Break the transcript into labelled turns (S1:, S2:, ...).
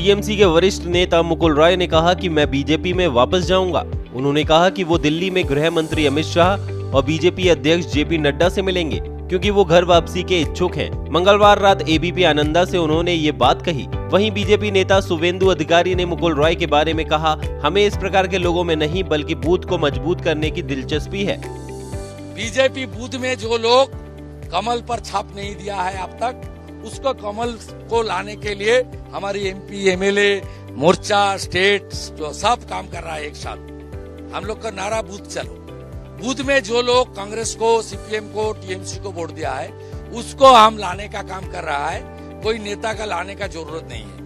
S1: TMC के वरिष्ठ नेता मुकुल रॉय ने कहा कि मैं बीजेपी में वापस जाऊंगा। उन्होंने कहा कि वो दिल्ली में गृह मंत्री अमित शाह और बीजेपी अध्यक्ष जेपी नड्डा से मिलेंगे, क्योंकि वो घर वापसी के इच्छुक हैं। मंगलवार रात एबीपी आनंदा से उन्होंने ये बात कही। वहीं बीजेपी नेता शुवेंदु अधिकारी ने मुकुल रॉय के बारे में कहा, हमें इस प्रकार के लोगों में नहीं बल्कि बूथ को मजबूत करने की दिलचस्पी है।
S2: बीजेपी बूथ में जो लोग कमल पर छाप नहीं दिया है अब तक, उसको कमल को लाने के लिए हमारी एमपी एमएलए मोर्चा स्टेट जो सब काम कर रहा है एक साथ। हम लोग का नारा बूथ चलो। बूथ में जो लोग कांग्रेस को, सीपीएम को, टीएमसी को वोट दिया है, उसको हम लाने का काम कर रहा है। कोई नेता का लाने का जरूरत नहीं है।